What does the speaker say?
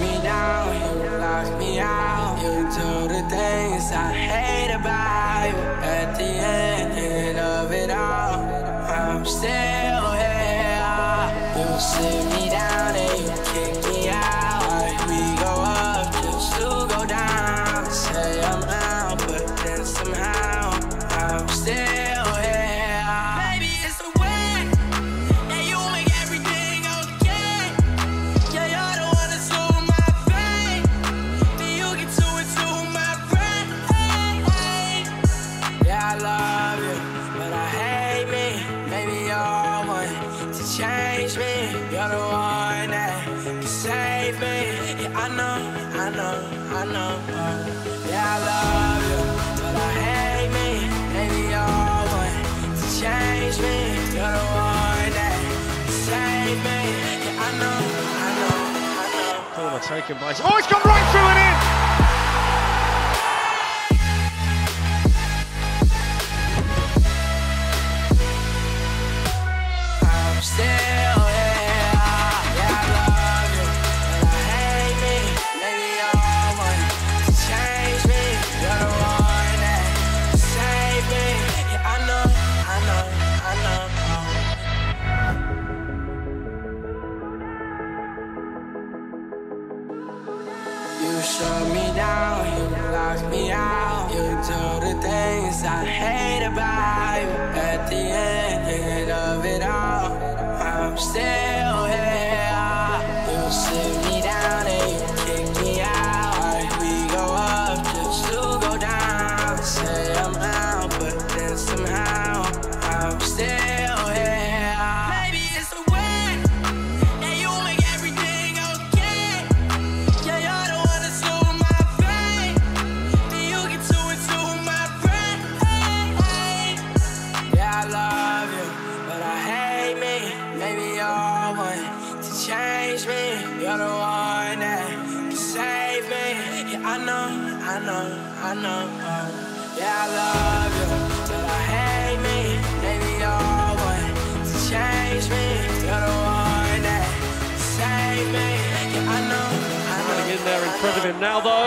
me down, you lock me out. You do the things I hate about you. At the end of it all, I'm still here. You sit me down and you kick me out. We go up just to go down. Say I'm out, but then somehow I'm still here. Baby, it's the way that you make everything okay. Yeah, you're the one that's on my brain. Then you get to it to my brain. Yeah, I love you, but I hate me. Maybe you're one to change me. You're the one that can save me. Yeah, I know. Yeah, I love you, but I hate me. Maybe you're one to change me. You're the one that can save me. Yeah, I know. Corner taken by... Oh, it's gone right through and in! I'm still here. Yeah, I love you, but I hate me. Maybe you're one to change me. You're the one that can save me. Yeah, I know. You shut me down, you lock me out. You do the things I hate about you. At the end of it all, I'm still here. You sit me down and you kick me out. We go up just to go down. Say I'm out, but then somehow I'm still here. Maybe it's the way that you make everything okay. Yeah, you're the one that's on my brain. Then you get to it to my brain. Yeah, I love you, but I hate me. Maybe you're one to change me. You're the one that can save me. Yeah, I know. Yeah, I love you, but I hate me. Maybe you're one to change me. You're the one that can save me. Yeah, I know. Running in there in front of him now, though.